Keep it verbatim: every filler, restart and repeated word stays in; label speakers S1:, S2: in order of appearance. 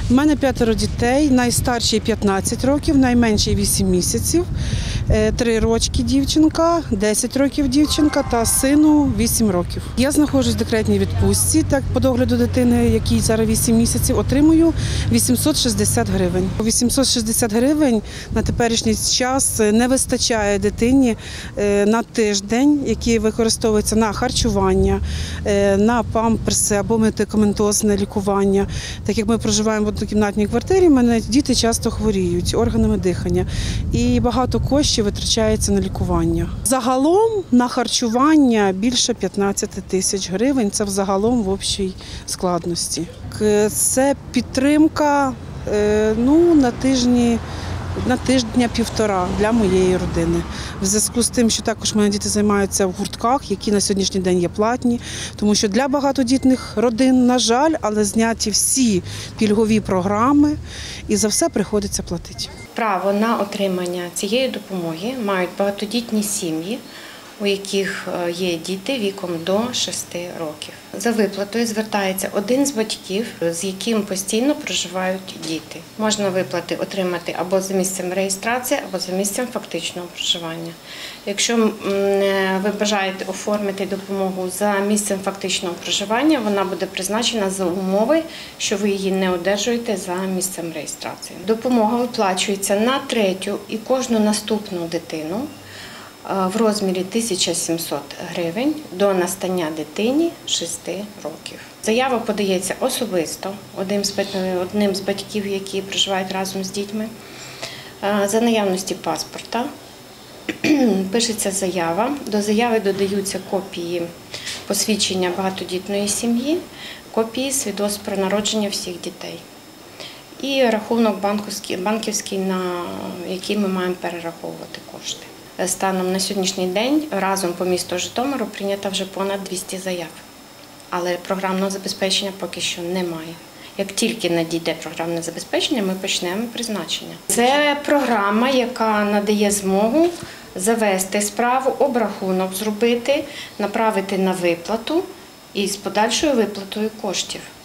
S1: У мене п'ятеро дітей, найстарший п'ятнадцять років, найменший вісім місяців, три рочки дівчинка, десять років дівчинка та сину вісім років. Я знаходжусь в декретній відпустці, так по догляду дитини, якій зараз вісім місяців, отримую вісімсот шістдесят гривень. вісімсот шістдесят гривень на теперішній час не вистачає дитині на тиждень, який використовується на харчування, на памперси або медикаментозне лікування. Так як ми проживаємо в однокімнатній квартирі, в мене діти часто хворіють органами дихання і багато коштів витрачається на лікування. Загалом на харчування більше п'ятнадцять тисяч гривень, це взагалом в общій складності. Це підтримка ну, на тижні, на тижня-півтора для моєї родини. В зв'язку з тим, що також мої діти займаються в гуртках, які на сьогоднішній день є платні, тому що для багатодітних родин, на жаль, але зняті всі пільгові програми і за все приходиться платити.
S2: Право на отримання цієї допомоги мають багатодітні сім'ї, у яких є діти віком до шести років. За виплатою звертається один з батьків, з яким постійно проживають діти. Можна виплати отримати або за місцем реєстрації, або за місцем фактичного проживання. Якщо ви бажаєте оформити допомогу за місцем фактичного проживання, вона буде призначена за умови, що ви її не одержуєте за місцем реєстрації. Допомога виплачується на третю і кожну наступну дитину в розмірі тисяча сімсот гривень до настання дитині шести років. Заява подається особисто одним з батьків, які проживають разом з дітьми. За наявності паспорта пишеться заява. До заяви додаються копії посвідчення багатодітної сім'ї, копії свідоцтв про народження всіх дітей і рахунок банківський, на який ми маємо перераховувати кошти. Станом на сьогоднішній день разом по місту Житомиру прийнято вже понад двісті заяв, але програмного забезпечення поки що немає. Як тільки надійде програмне забезпечення, ми почнемо призначення. Це програма, яка надає змогу завести справу, обрахунок зробити, направити на виплату і з подальшою виплатою коштів.